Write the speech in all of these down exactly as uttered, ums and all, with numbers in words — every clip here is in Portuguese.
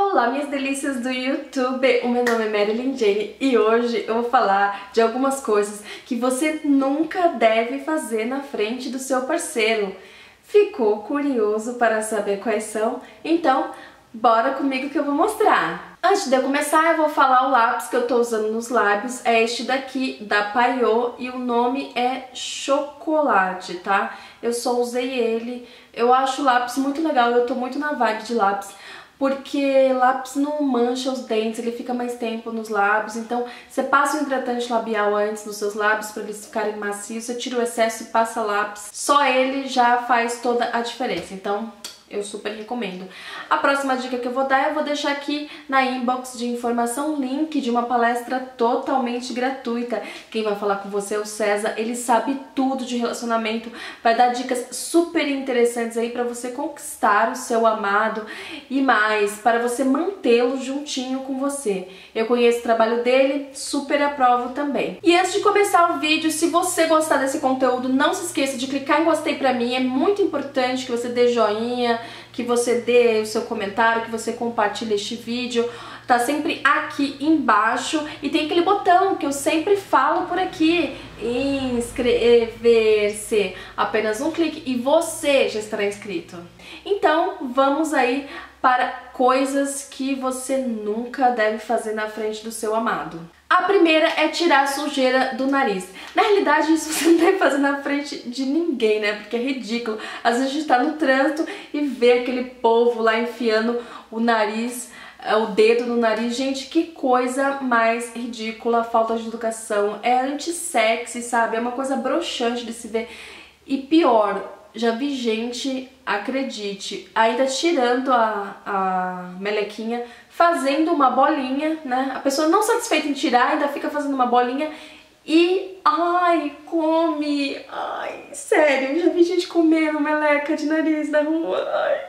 Olá, minhas delícias do YouTube! O meu nome é Marilyn Jane e hoje eu vou falar de algumas coisas que você nunca deve fazer na frente do seu parceiro. Ficou curioso para saber quais são? Então, bora comigo que eu vou mostrar! Antes de eu começar, eu vou falar o lápis que eu tô usando nos lábios. É este daqui, da Payot, e o nome é Chocolate, tá? Eu só usei ele. Eu acho o lápis muito legal, eu tô muito na vibe de lápis. Porque lápis não mancha os dentes, ele fica mais tempo nos lábios. Então, você passa o hidratante labial antes nos seus lábios para eles ficarem macios. Você tira o excesso e passa lápis. Só ele já faz toda a diferença. Então, eu super recomendo. A próxima dica que eu vou dar, eu vou deixar aqui na inbox de informação um link de uma palestra totalmente gratuita. Quem vai falar com você é o César, ele sabe tudo de relacionamento, vai dar dicas super interessantes aí para você conquistar o seu amado e mais, para você mantê-lo juntinho com você. Eu conheço o trabalho dele, super aprovo também. E antes de começar o vídeo, se você gostar desse conteúdo, não se esqueça de clicar em gostei pra mim, é muito importante que você dê joinha, que você dê o seu comentário, que você compartilhe este vídeo. Tá sempre aqui embaixo e tem aquele botão que eu sempre falo por aqui, inscrever-se. Apenas um clique e você já estará inscrito. Então vamos aí para coisas que você nunca deve fazer na frente do seu amado. A primeira é tirar a sujeira do nariz. Na realidade, isso você não deve fazer na frente de ninguém, né? Porque é ridículo. Às vezes a gente tá no trânsito e vê aquele povo lá enfiando o nariz, o dedo no nariz. Gente, que coisa mais ridícula, falta de educação. É anti-sexy, sabe? É uma coisa broxante de se ver. E pior, já vi gente, acredite, ainda tirando a, a melequinha, fazendo uma bolinha, né? A pessoa não satisfeita em tirar, ainda fica fazendo uma bolinha e, ai, come. Ai, sério, já vi gente comendo meleca de nariz na rua. Ai,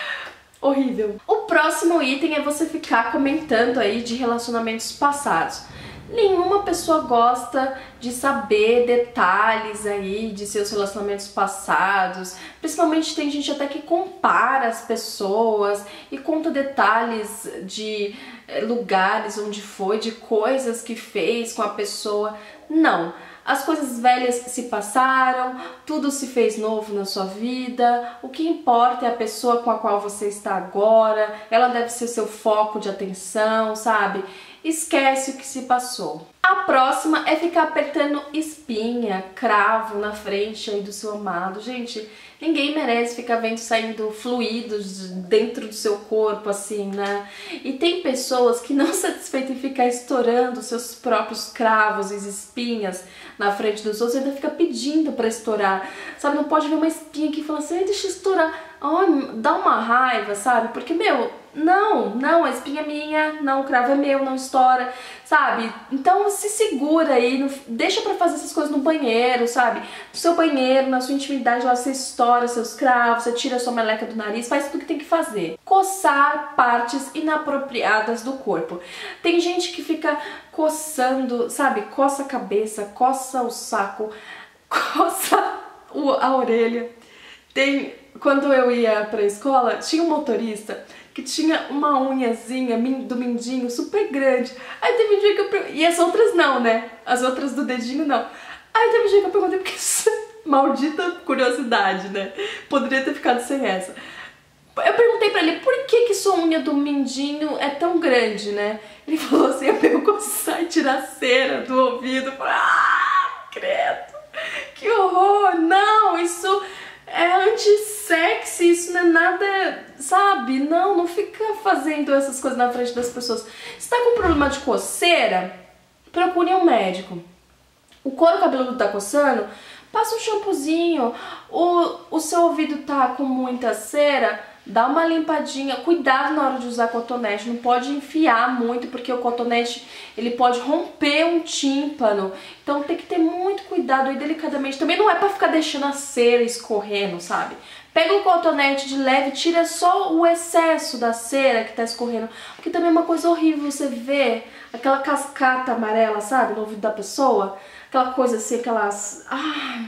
horrível. O próximo item é você ficar comentando aí de relacionamentos passados. Nenhuma pessoa gosta de saber detalhes aí de seus relacionamentos passados. Principalmente tem gente até que compara as pessoas e conta detalhes de lugares onde foi, de coisas que fez com a pessoa. Não. As coisas velhas se passaram, tudo se fez novo na sua vida, o que importa é a pessoa com a qual você está agora, ela deve ser seu foco de atenção, sabe? Esquece o que se passou. A próxima é ficar apertando espinha, cravo na frente aí do seu amado. Gente, ninguém merece ficar vendo saindo fluidos dentro do seu corpo assim, né? E tem pessoas que não satisfeitas em ficar estourando seus próprios cravos e espinhas na frente dos outros, ainda fica pedindo pra estourar. Sabe, não pode ver uma espinha aqui e falar assim, deixa eu estourar. Ai, dá uma raiva, sabe? Porque, meu, não, não, a espinha é minha, não, o cravo é meu, não estoura, sabe? Então se segura aí, não, deixa pra fazer essas coisas no banheiro, sabe? No seu banheiro, na sua intimidade, lá você estoura seus cravos, você tira a sua meleca do nariz, faz tudo que tem que fazer. Coçar partes inapropriadas do corpo. Tem gente que fica coçando, sabe? Coça a cabeça, coça o saco, coça a orelha. Tem... Quando eu ia pra escola, tinha um motorista que tinha uma unhazinha do mindinho super grande. Aí teve um dia que eu perguntei... E as outras não, né? As outras do dedinho não. Aí teve um dia que eu perguntei, porque maldita curiosidade, né? Poderia ter ficado sem essa. Eu perguntei pra ele, por que que sua unha do mindinho é tão grande, né? Ele falou assim, eu pego coçar e tirar a cera do ouvido. Ah, credo! Que horror! Não, isso... é anti-sexy, isso não é nada, sabe? Não, não fica fazendo essas coisas na frente das pessoas. Se tá com problema de coceira, procure um médico. O couro cabeludo tá coçando, passa um shampoozinho. O, o seu ouvido tá com muita cera, dá uma limpadinha. Cuidado na hora de usar cotonete, não pode enfiar muito, porque o cotonete ele pode romper um tímpano. Então tem que ter muito cuidado aí, delicadamente. Também não é pra ficar deixando a cera escorrendo, sabe? Pega o cotonete de leve, tira só o excesso da cera que tá escorrendo. Porque também é uma coisa horrível você ver aquela cascata amarela, sabe? No ouvido da pessoa. Aquela coisa assim, aquelas... Ah,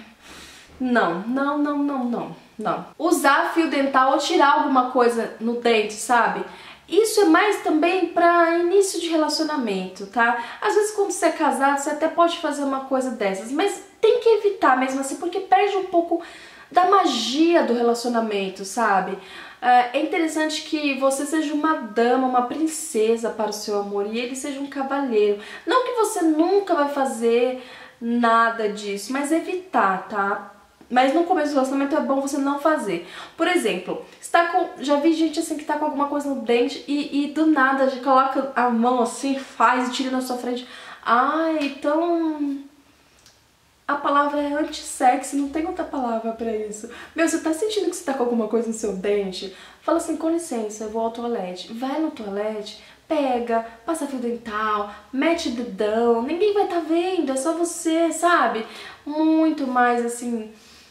não, não, não, não, não. Não. Usar fio dental ou tirar alguma coisa no dente, sabe? Isso é mais também para início de relacionamento, tá? Às vezes quando você é casado, você até pode fazer uma coisa dessas, mas tem que evitar mesmo assim, porque perde um pouco da magia do relacionamento, sabe? É interessante que você seja uma dama, uma princesa para o seu amor e ele seja um cavalheiro. Não que você nunca vai fazer nada disso, mas evitar, tá? Mas no começo do relacionamento é bom você não fazer. Por exemplo, está com, já vi gente assim que tá com alguma coisa no dente e, e do nada já coloca a mão assim, faz e tira na sua frente. Ai, então... A palavra é anti-sexy, não tem outra palavra pra isso. Meu, você tá sentindo que você tá com alguma coisa no seu dente? Fala assim, com licença, eu vou ao toalete. Vai no toalete, pega, passa fio dental, mete dedão, ninguém vai tá vendo, é só você, sabe? Muito mais, assim,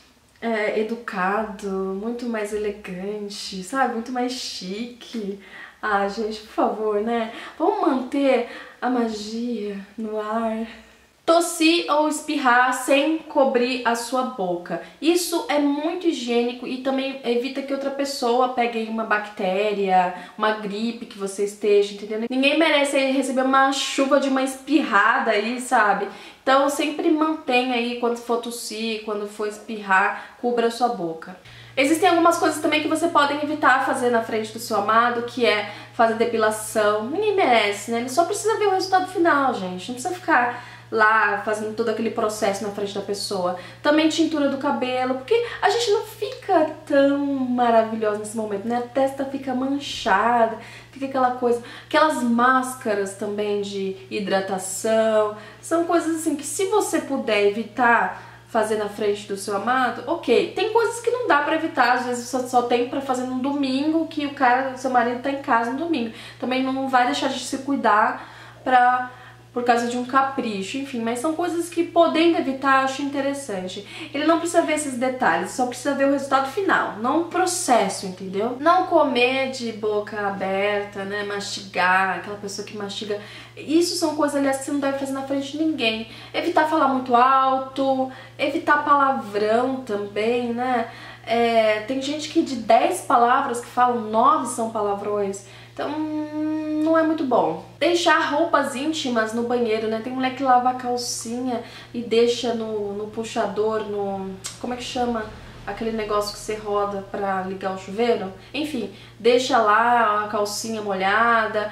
é, educado, muito mais elegante, sabe? Muito mais chique. Ah, gente, por favor, né? Vamos manter a magia no ar. Tossir ou espirrar sem cobrir a sua boca. Isso é muito higiênico e também evita que outra pessoa pegue uma bactéria, uma gripe que você esteja, entendeu? Ninguém merece receber uma chuva de uma espirrada aí, sabe? Então sempre mantenha aí, quando for tossir, quando for espirrar, cubra a sua boca. Existem algumas coisas também que você pode evitar fazer na frente do seu amado, que é fazer depilação. Ninguém merece, né? Ele só precisa ver o resultado final, gente. Não precisa ficar lá fazendo todo aquele processo na frente da pessoa. Também tintura do cabelo, porque a gente não fica tão maravilhosa nesse momento, né? A testa fica manchada, fica aquela coisa, aquelas máscaras também de hidratação, são coisas assim que se você puder evitar fazer na frente do seu amado, ok. Tem coisas que não dá pra evitar, às vezes você só tem pra fazer no domingo, que o cara, seu marido tá em casa no domingo. Também não vai deixar de se cuidar pra... por causa de um capricho, enfim, mas são coisas que, podendo evitar, eu acho interessante. Ele não precisa ver esses detalhes, só precisa ver o resultado final, não o processo, entendeu? Não comer de boca aberta, né, mastigar, aquela pessoa que mastiga, isso são coisas, aliás, que você não deve fazer na frente de ninguém. Evitar falar muito alto, evitar palavrão também, né? É, tem gente que de dez palavras que falam, nove são palavrões. Então, não é muito bom. Deixar roupas íntimas no banheiro, né? Tem mulher que lava a calcinha e deixa no, no puxador, no... como é que chama? Aquele negócio que você roda pra ligar o chuveiro. Enfim, deixa lá a calcinha molhada.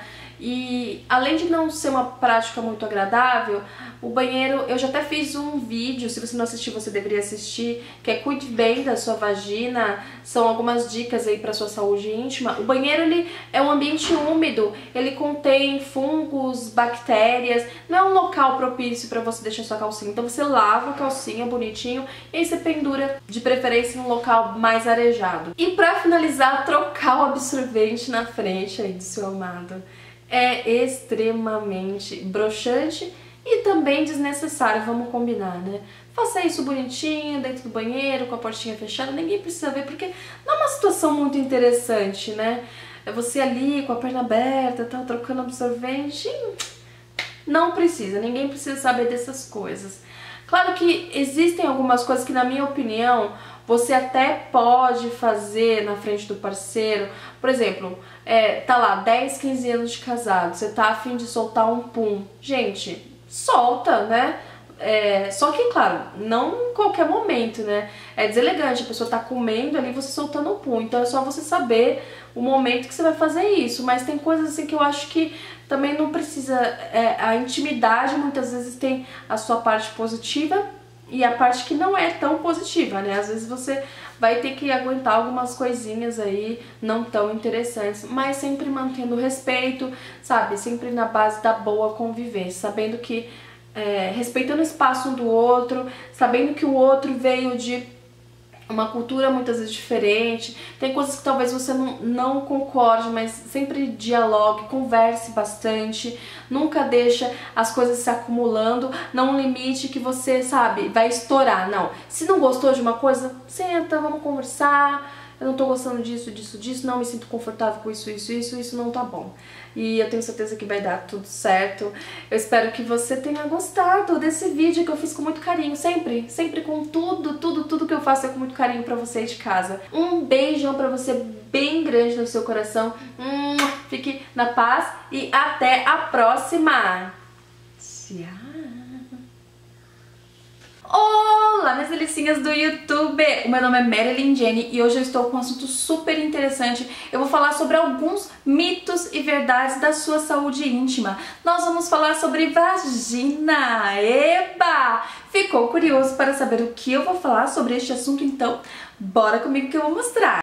E além de não ser uma prática muito agradável, o banheiro, eu já até fiz um vídeo, se você não assistiu, você deveria assistir, que é cuide bem da sua vagina, são algumas dicas aí para sua saúde íntima. O banheiro, ele é um ambiente úmido, ele contém fungos, bactérias, não é um local propício para você deixar sua calcinha. Então você lava a calcinha bonitinho e aí você pendura, de preferência, em um local mais arejado. E para finalizar, trocar o absorvente na frente aí do seu amado. É extremamente broxante e também desnecessário, vamos combinar, né? Faça isso bonitinho, dentro do banheiro, com a portinha fechada, ninguém precisa ver, porque não é uma situação muito interessante, né? É você ali com a perna aberta, tá, trocando absorvente, não precisa, ninguém precisa saber dessas coisas. Claro que existem algumas coisas que, na minha opinião, você até pode fazer na frente do parceiro. Por exemplo, é, tá lá, dez, quinze anos de casado, você tá a fim de soltar um pum. Gente, solta, né? É, só que, claro, não em qualquer momento, né? É deselegante, a pessoa tá comendo ali, você soltando um pum. Então é só você saber o momento que você vai fazer isso. Mas tem coisas assim que eu acho que também não precisa... É, a intimidade muitas vezes tem a sua parte positiva e a parte que não é tão positiva, né? Às vezes você vai ter que aguentar algumas coisinhas aí não tão interessantes, mas sempre mantendo respeito, sabe? Sempre na base da boa convivência, sabendo que, é, respeitando o espaço um do outro, sabendo que o outro veio de uma cultura muitas vezes diferente, tem coisas que talvez você não, não concorde, mas sempre dialogue, converse bastante, nunca deixa as coisas se acumulando, não um limite que você, sabe, vai estourar, não. Se não gostou de uma coisa, senta, vamos conversar, eu não tô gostando disso, disso, disso, não me sinto confortável com isso, isso, isso, isso não tá bom. E eu tenho certeza que vai dar tudo certo. Eu espero que você tenha gostado desse vídeo que eu fiz com muito carinho, sempre, sempre com tudo, tudo, tudo que eu faço é com muito carinho pra você de casa. Um beijão pra você bem grande no seu coração. Hum, fique na paz e até a próxima. Tchau. Olá, minhas delicinhas do YouTube! O meu nome é Marilyn Jenny e hoje eu estou com um assunto super interessante. Eu vou falar sobre alguns mitos e verdades da sua saúde íntima. Nós vamos falar sobre vagina! Eba! Ficou curioso para saber o que eu vou falar sobre este assunto? Então, bora comigo que eu vou mostrar!